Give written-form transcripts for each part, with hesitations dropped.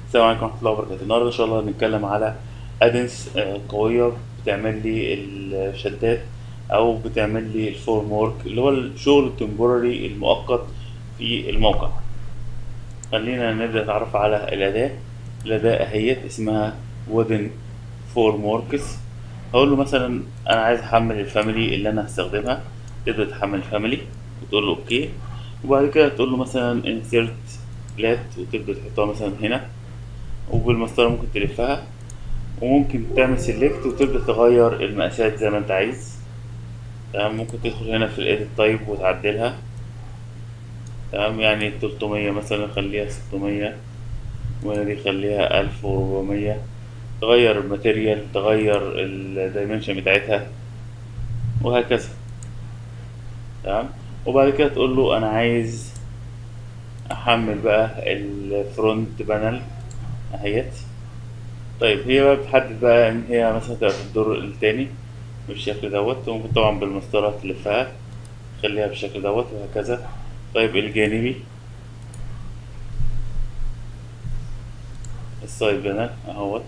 السلام عليكم ورحمة الله وبركاته. النهاردة إن شاء الله هنتكلم على أدنس قوية بتعمل لي الشدات أو بتعمل لي الفورم وورك اللي هو الشغل التمبوراري المؤقت في الموقع. خلينا نبدأ نتعرف على الأداة أهيت اسمها وودن فورم ووركس. هقول له مثلا أنا عايز أحمل الفاميلي اللي أنا هستخدمها. تبدأ تحمل الفاميلي وتقول له أوكي، وبعد كده تقول له مثلا insert بلات وتبدأ تحطها مثلا هنا، وبالمسطرة ممكن تلفها، وممكن تعمل سيلكت وتبدأ تغير المقاسات زي ما انت عايز. تمام، ممكن تدخل هنا في الايديت تايب وتعدلها. تمام، يعني 300 مثلا خليها 600، وهنا دي خليها 1400. تغير الماتيريال، تغير الدايمنشن بتاعتها، وهكذا. تمام، وبعد كده تقول له انا عايز احمل بقى الفرونت بانل اهيت. طيب هي بقى بتحدد بقى ان هي مثلا تبقى في الدور التاني بالشكل دوت، وممكن طبعا بالمسطرة تلفها تخليها بالشكل دوت وهكذا. طيب الجانبي، السايد بانل اهوت.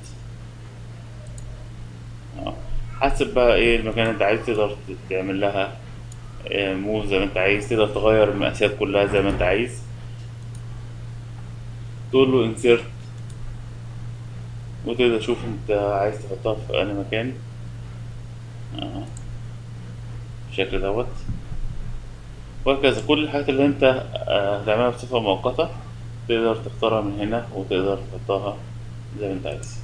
اه، حسب بقى ايه المكان اللي انت عايز، تقدر تعمل لها موف زي ما انت عايز، تقدر تغير المقاسات كلها زي ما انت عايز. تقول له انسيرت وتقدر تشوف انت عايز تحطها في انهي مكان. اه، بالشكل دوت وهكذا. كل الحاجات اللي انت هتعملها بصفة مؤقتة تقدر تختارها من هنا وتقدر تحطها زي ما انت عايز.